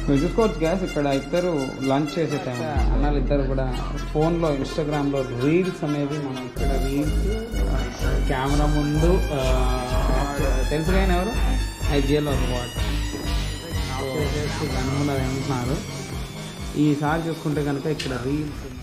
మీరు చూసుకోవచ్చు గ్యాస్ ఇక్కడ ఇద్దరు లంచ్ చేసే టైం అన్నాళ్ళు ఇద్దరు కూడా ఫోన్లో ఇన్స్టాగ్రామ్లో రీల్స్ అనేది మనం ఇక్కడ రీల్స్ కెమెరా ముందు తెలుసుగా ఎవరు ఐజిఎల్లో వాట్ చేసేసి గనుములు ఉంటున్నారు. ఈసారి చూసుకుంటే కనుక ఇక్కడ రీల్స్